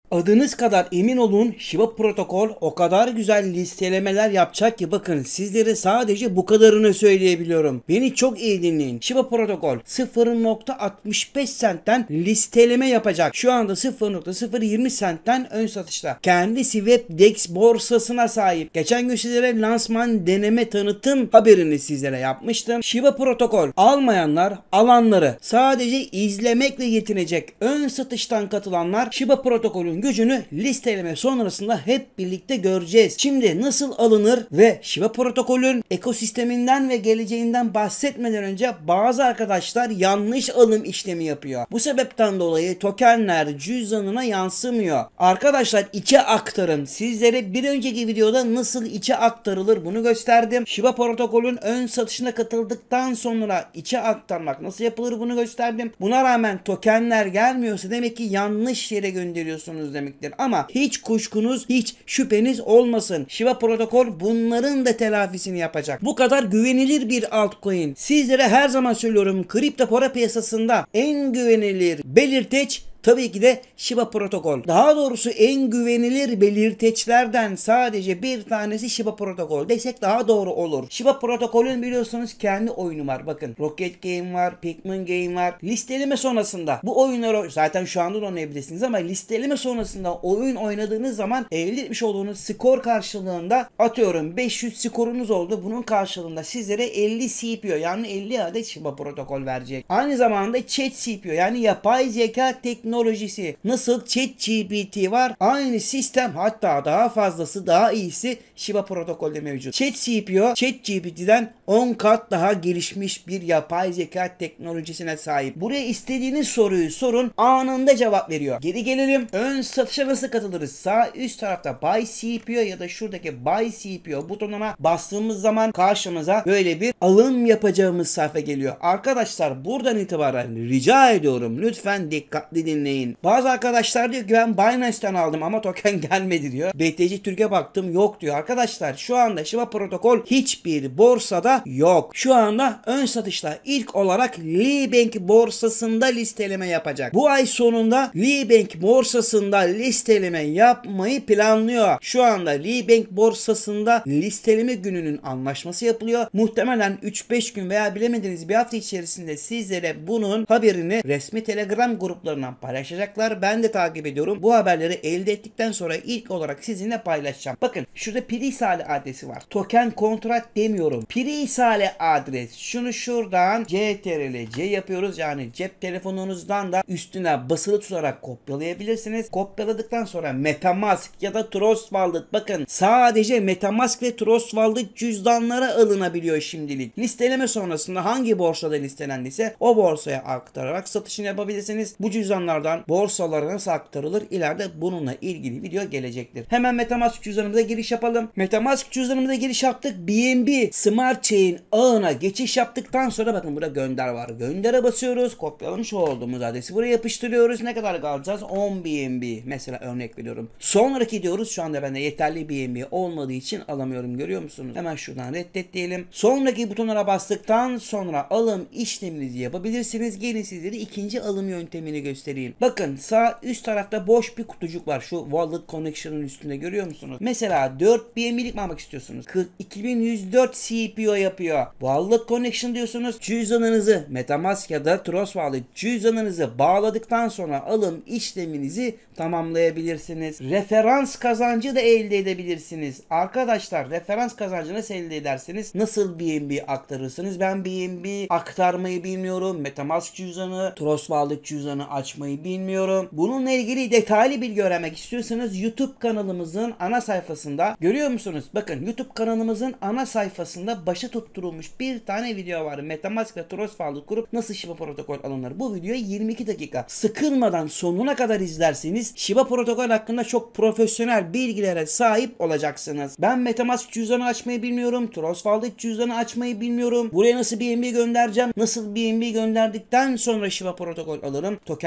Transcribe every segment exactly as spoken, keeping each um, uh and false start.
Adınız kadar emin olun, Shiba protokol o kadar güzel listelemeler yapacak ki bakın sizlere sadece bu kadarını söyleyebiliyorum. Beni çok iyi dinleyin. Shiba protokol sıfır nokta altmış beş sentten listeleme yapacak. Şu anda sıfır nokta sıfır yirmi sentten ön satışta. Kendisi Webdex borsasına sahip. Geçen gün sizlere lansman deneme tanıtım haberini sizlere yapmıştım. Shiba protokol almayanlar, alanları sadece izlemekle yetinecek. Ön satıştan katılanlar Shiba protokolün gücünü listeleme sonrasında hep birlikte göreceğiz. Şimdi nasıl alınır ve Shiba protokolün ekosisteminden ve geleceğinden bahsetmeden önce bazı arkadaşlar yanlış alım işlemi yapıyor. Bu sebepten dolayı tokenler cüzdanına yansımıyor. Arkadaşlar içe aktarın. Sizlere bir önceki videoda nasıl içe aktarılır bunu gösterdim. Shiba protokolün ön satışına katıldıktan sonra içe aktarmak nasıl yapılır bunu gösterdim. Buna rağmen tokenler gelmiyorsa demek ki yanlış yere gönderiyorsunuz demektir. Ama hiç kuşkunuz, hiç şüpheniz olmasın. Shiba protokol bunların da telafisini yapacak. Bu kadar güvenilir bir altcoin. Sizlere her zaman söylüyorum, kripto para piyasasında en güvenilir belirteç tabii ki de Shiba protokol. Daha doğrusu en güvenilir belirteçlerden sadece bir tanesi Shiba protokol desek daha doğru olur. Shiba protokolün biliyorsunuz kendi oyunu var. Bakın Rocket Game var, Pikmin Game var. Listeleme sonrasında bu oyunları zaten şu anda da oynayabilirsiniz ama listeleme sonrasında oyun oynadığınız zaman elde etmiş olduğunuz skor karşılığında atıyorum beş yüz skorunuz oldu. Bunun karşılığında sizlere elli C P O yani elli adet Shiba protokol verecek. Aynı zamanda Chat C P O yani yapay zeka teknolojisi teknolojisi. Nasıl ChatGPT var? Aynı sistem, hatta daha fazlası, daha iyisi Shiba protokolde mevcut. ChatGPT, ChatGPT'den on kat daha gelişmiş bir yapay zeka teknolojisine sahip. Buraya istediğiniz soruyu sorun, anında cevap veriyor. Geri gelelim. Ön satışa nasıl katılırız? Sağ üst tarafta Buy C P O ya da şuradaki Buy C P O butonuna bastığımız zaman karşımıza böyle bir alım yapacağımız sayfa geliyor. Arkadaşlar buradan itibaren rica ediyorum lütfen dikkatli dinleyin. Bazı arkadaşlar diyor ki ben Binance'ten aldım ama token gelmedi diyor. B T C Türkiye baktım yok diyor. Arkadaşlar şu anda Shiba protokol hiçbir borsada yok. Şu anda ön satışta ilk olarak Libank borsasında listeleme yapacak. Bu ay sonunda Libank borsasında listeleme yapmayı planlıyor. Şu anda Libank borsasında listeleme gününün anlaşması yapılıyor. Muhtemelen üç beş gün veya bilemediniz bir hafta içerisinde sizlere bunun haberini resmi Telegram gruplarından paylaşacaklar. Ben de takip ediyorum. Bu haberleri elde ettikten sonra ilk olarak sizinle paylaşacağım. Bakın şurada Pirisale adresi var. Token kontrat demiyorum. Pirisale adres. Şunu şuradan C T R L C yapıyoruz. Yani cep telefonunuzdan da üstüne basılı tutarak kopyalayabilirsiniz. Kopyaladıktan sonra MetaMask ya da Trust Wallet, bakın sadece MetaMask ve Trust Wallet cüzdanlara alınabiliyor şimdilik. Listeleme sonrasında hangi borsada listelendiyse o borsaya aktararak satışını yapabilirsiniz. Bu cüzdanlardan borsalara nasıl aktarılır? İleride bununla ilgili video gelecektir. Hemen MetaMask cüzdanımıza giriş yapalım. MetaMask cüzdanımıza giriş yaptık. B N B Smart Chain ağına geçiş yaptıktan sonra bakın burada gönder var. Göndere basıyoruz. Kopyalamış olduğumuz adresi buraya yapıştırıyoruz. Ne kadar alacağız? on B N B. Mesela örnek veriyorum. Sonraki diyoruz. Şu anda bende yeterli B N B olmadığı için alamıyorum. Görüyor musunuz? Hemen şuradan reddet diyelim. Sonraki butonlara bastıktan sonra alım işleminizi yapabilirsiniz. Gelin sizlere ikinci alım yöntemini göstereyim. Bakın sağ üst tarafta boş bir kutucuk var. Şu Wallet Connection'ın üstünde görüyor musunuz? Mesela dört B N B'lik mi almak istiyorsunuz? kırk iki bin yüz dört C P O yapıyor. Wallet Connection diyorsunuz. Cüzdanınızı MetaMask ya da Trust Wallet cüzdanınızı bağladıktan sonra alım işleminizi tamamlayabilirsiniz. Referans kazancı da elde edebilirsiniz. Arkadaşlar referans kazancı nasıl elde edersiniz? Nasıl B N B aktarırsınız? Ben B N B aktarmayı bilmiyorum. MetaMask cüzdanı, Trust Wallet cüzdanı açmayı bilmiyorum. Bununla ilgili detaylı bilgi öğrenmek istiyorsanız YouTube kanalımızın ana sayfasında görüyor musunuz? Bakın YouTube kanalımızın ana sayfasında başı tutturulmuş bir tane video var. MetaMask ve Trust Wallet kurup nasıl Shiba protokol alınır? Bu video yirmi iki dakika. Sıkılmadan sonuna kadar izlerseniz Shiba protokol hakkında çok profesyonel bilgilere sahip olacaksınız. Ben MetaMask cüzdanı açmayı bilmiyorum. Trust Wallet cüzdanı açmayı bilmiyorum. Buraya nasıl B N B göndereceğim? Nasıl B N B gönderdikten sonra Shiba protokol alırım? Tokenleri nasıl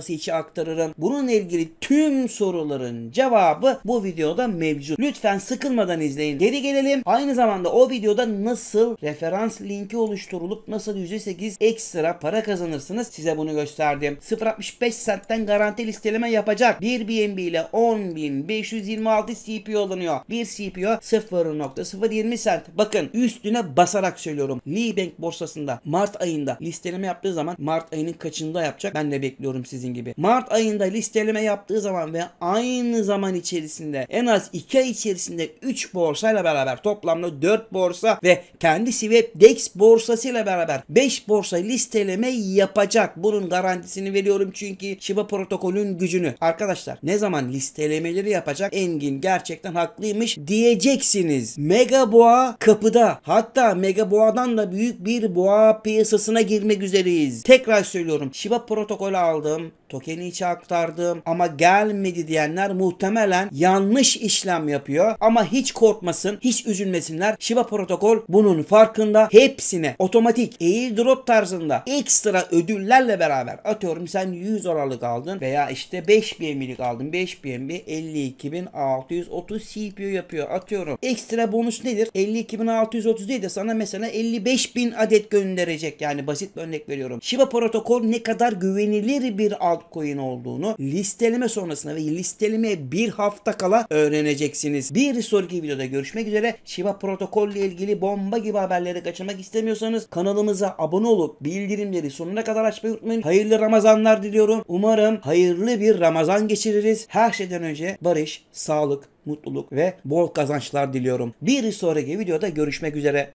nasıl içi aktarırım? Bununla ilgili tüm soruların cevabı bu videoda mevcut. Lütfen sıkılmadan izleyin. Geri gelelim. Aynı zamanda o videoda nasıl referans linki oluşturulup nasıl yüzde sekiz ekstra para kazanırsınız size bunu gösterdim. sıfır virgül altmış beş centten garanti listeleme yapacak. bir B N B ile on bin beş yüz yirmi altı C P U alınıyor. Bir C P U sıfır nokta sıfır yirmi cent. Bakın üstüne basarak söylüyorum. Lee Bank borsasında Mart ayında listeleme yaptığı zaman Mart ayının kaçında yapacak? Ben de bekliyorum sizin gibi. Mart ayında listeleme yaptığı zaman ve aynı zaman içerisinde en az iki ay içerisinde üç borsayla beraber toplamda dört borsa ve kendisi ve DEX borsasıyla beraber beş borsa listeleme yapacak. Bunun garantisini veriyorum çünkü Shiba protokolün gücünü. Arkadaşlar ne zaman listelemeleri yapacak? Engin gerçekten haklıymış diyeceksiniz. Mega boğa kapıda. Hatta mega boğadan da büyük bir boğa piyasasına girmek üzereyiz. Tekrar söylüyorum. Shiba protokolü aldım. Tokeni içe aktardım ama gelmedi diyenler muhtemelen yanlış işlem yapıyor. Ama hiç korkmasın, hiç üzülmesinler. Shiba protokol bunun farkında. Hepsine otomatik airdrop tarzında ekstra ödüllerle beraber atıyorum sen yüz dolarlık aldın veya işte beş B N B'lik aldın. beş B N B elli iki bin altı yüz otuz C P U yapıyor. Atıyorum. Ekstra bonus nedir? elli iki bin altı yüz otuz değil de sana mesela elli beş bin adet gönderecek. Yani basit bir örnek veriyorum. Shiba protokol ne kadar güvenilir bir altcoin olduğunu listeleme sonrasında ve listeleme bir hafta kala öğreneceksiniz. Bir sonraki videoda görüşmek üzere. Shiba protokol ile ilgili bomba gibi haberleri kaçırmak istemiyorsanız kanalımıza abone olup bildirimleri sonuna kadar açmayı unutmayın. Hayırlı Ramazanlar diliyorum. Umarım hayırlı bir Ramazan geçiririz. Her şeyden önce barış, sağlık, mutluluk ve bol kazançlar diliyorum. Bir sonraki videoda görüşmek üzere.